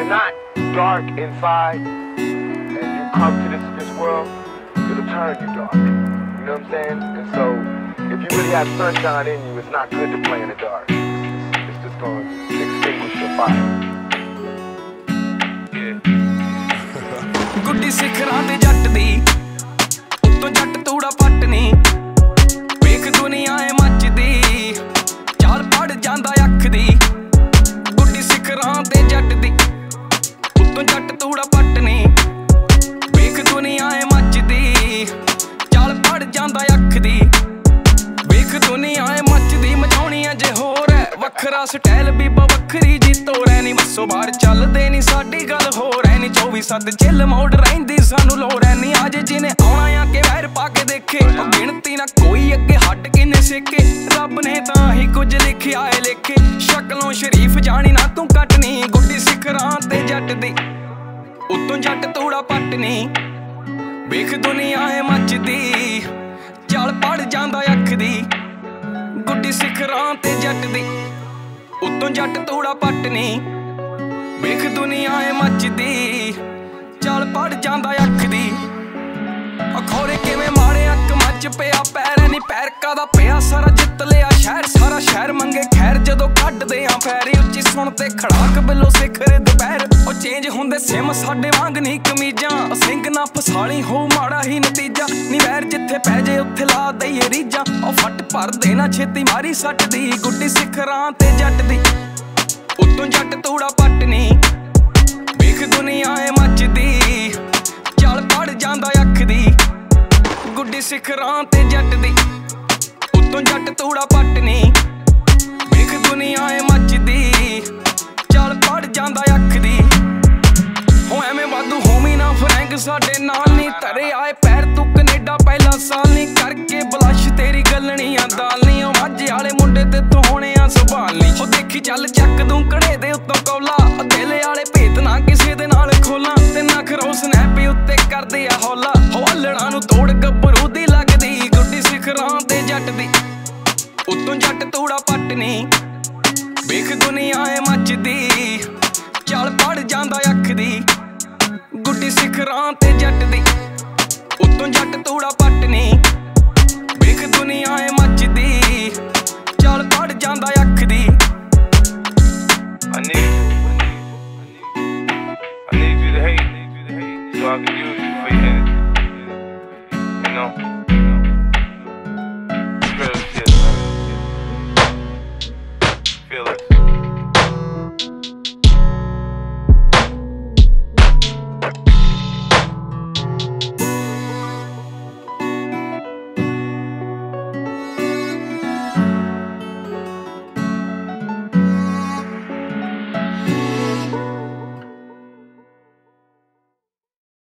you're not dark inside and you come to this world, it'll turn you dark. You know what I'm saying? And so, if you really have sunshine in you, it's not good to play in the dark. It's just going to extinguish your fire. ਗੁੱਡੀ ਸਿਖਰਾਂ ਤੇ ਜੱਟ ਦੀ ਉੱਤੋਂ ਜੱਟ ਤੂੜਾ ਪੱਟ ਨੀ ਵੇਖ ਦੁਨੀਆ ਏ ਮੱਚਦੀ ਚਾਲ ਪੜ ਜਾਂਦਾ ਅੱਖ ਦੀ ਗੁੱਡੀ ਸਿਖਰਾਂ ਤੇ ਜੱਟ ਦੀ ਉੱਤੋਂ ਜੱਟ ਤੂੜਾ ਪੱਟ ਨੀ ਵੇਖ ਦੁਨੀਆ ਏ ਮੱਚਦੀ ਚਾਲ ਪੜ ਜਾਂਦਾ ਅੱਖ ਦੀ ਵੇਖ ਦੁਨੀਆ ਏ ਮੱਚਦੀ ਮਚਾਉਣੀ ਅਜੇ ਹੋਰ ਐ ਵੱਖਰਾ ਸਟਾਈਲ ਬੀਬਾ ਵੱਖਰੀ ਜੀ ਤੋੜੈ ਨੀ ਬੱਸੋਂ ਬਾਹਰ ਚੱਲਦੇ ਨੀ ਸਾਡੀ ਗੱਲ ਹੋਰ ਐ ਨੀ 24/7 ਚਿੱਲ ਮੋੜ ਰਹਿੰਦੀ ਸਾਨੂੰ ਲੋੜ ਐ ਨੀ ਅੱਜ ਜਿਹਨੇ ਆਉਣਾ ਆ ਕੇ ਵੈਰ ਪਾ ਕੇ ਦੇਖੇ ਗਿਣਤੀ ਨਾ ਕੋਈ ਅੱਗੇ ਹੱਟ ਕਿਨੇ ਸੇਕੇ ਰੱਬ ਨੇ ਤਾਂ ਹੀ ਕੁਝ ਲਿਖਿਆ ਏ ਲੇਖੇ ਸ਼ਕਲੋਂ ਸ਼ਰੀਫ ਜਾਣੀ ਨਾ ਤੂੰ ਕੱਟਣੀ ਗੁੱਡੀ ਸਿਖਰਾਂ ਤੇ ਜੱਟ ਦੀ ਉੱਤੋਂ ਜੱਟ ਤੂੜਾ ਪੱਟ ਨੀ ਵੇਖ ਦੁਨੀਆ ਏ ਮੱਚਦੀ ਚੱਲ ਪੜ ਜਾਂਦਾ ਅੱਖ ਦੀ ਗੁੱਡੀ ਸਿਖਰਾਂ ਤੇ ਜੱਟ ਦੀ ਉੱਤੋਂ ਜੱਟ ਤੂੜਾ ਪੱਟ ਨੀ ਵੇਖ ਦੁਨੀਆ ਏ ਮੱਚਦੀ ਚੱਲ ਪੜ ਜਾਂਦਾ ਅੱਖ ਦੀ ਅਖੌਰੇ ਕਿਵੇਂ ਮਾਰੇ ਅੱਖ ਮੱਚ ਪਿਆ ਪੈਰ ਨੀ ਪੈਰਕਾ ਦਾ ਪਿਆ ਸਾਰਾ ਜਿੱਤ ਲਿਆ ਸ਼ਹਿਰ ਸਾਰਾ ਸ਼ਹਿਰ ਮੰਗੇ ਖੈਰ ਜਦੋਂ ਕੱਢਦੇ ਆ ਫੈਰੀ ਉੱਚੀ ਸੁਣ ਤੇ ਖੜਾਕ ਬਿੱਲੋ ਸਿਖਰ ਦੁਪਹਿਰ ਉਹ ਚੇਂਜ ਹੁੰਦੇ ਸਿਮ ਸਾਡੇ ਵਾਂਗ ਨਹੀਂ ਕਮੀਜ਼ਾਂ ਸਿੰਘ ਨਾ ਫਸਾਲੀ ਹੋ ਮਾੜਾ ਹੀ ਨਤੀਜਾ ਨੀ ਵੈਰ ਜਿੱਥੇ ਪੈ ਜੇ ਉੱਥੇ ਲਾ ਦਈਏ ਰੀਜਾਂ ਉਹ ਫੱਟ ਭਰ ਦੇ ਨਾ ਛੇਤੀ ਮਾਰੀ ਸੱਟ ਦੀ ਗੁੱਡੀ ਸਿਖਰਾਂ ਤੇ ਜੱਟ ਦੀ ਉੱਤੋਂ ਜੱਟ ਤੂੜਾ ਪੱਟ ਨੀ ਵੇਖ ਦੁਨੀਆ ਏ ਮੱਚਦੀ ਚੱਲ ਪੜ ਜਾਂਦਾ ਅੱਖ ਦੀ ਗੁੱਡੀ ਸਿਖਰਾਂ ਤੇ ਜੱਟ ਦੀ ਉੱਤੋਂ ਜੱਟ ਤੂੜਾ ਪੱਟ ਨੀ ਵੇਖ ਦੁਨੀਆ ਏ ਮੱਚਦੀ ਚੱਲ ਪੜ ਜਾਂਦਾ ਅੱਖ ਦੀ ਹੋ ਐਵੇਂ ਵਾਧੂ ਹੋਮੀ ਨਾ ਫਰੈਂਕ ਸਾਡੇ ਨਾਲ ਨੀ ਧਰੇ ਆਏ ਪੈਰ ਤੂੰ ਕੈਨੇਡਾ ਪਹਿਲਾ ਸਾਲ ਨੀ ਕਰਕੇ ਬਲਸ਼ ਤੇਰੀ ਗੱਲਣੀਆਂ ਦਾਲ ਨੀ ਉਹ ਮਾਝੇ ਵਾਲੇ ਮੁੰਡੇ ਤੇ ਤੂੰ ਹੋਣੇ ਆ ਸੰਭਾਲ ਨੀ ਉਹ ਦੇਖੀ ਚੱਲ ਚੱਕ ਦੂੰ ਘੜੇ ਦੇ